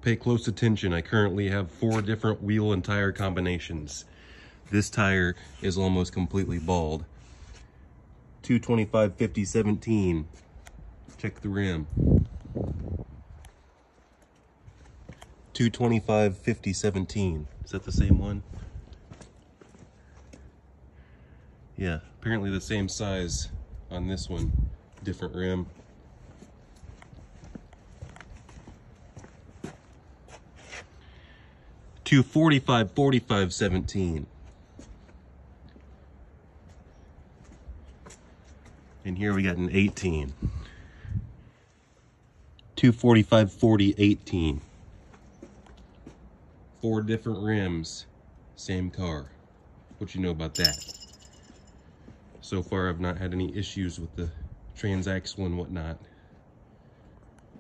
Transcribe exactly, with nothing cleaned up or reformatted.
pay close attention. I currently have four different wheel and tire combinations. This tire is almost completely bald. two twenty-five fifty seventeen. Check the rim. two twenty-five fifty seventeen. Is that the same one? Yeah, apparently the same size on this one. Different rim. two forty-five forty-five seventeen. And here we got an eighteen. two forty-five forty eighteen. Four different rims, same car. What you know about that? So far I've not had any issues with the transaxle and whatnot.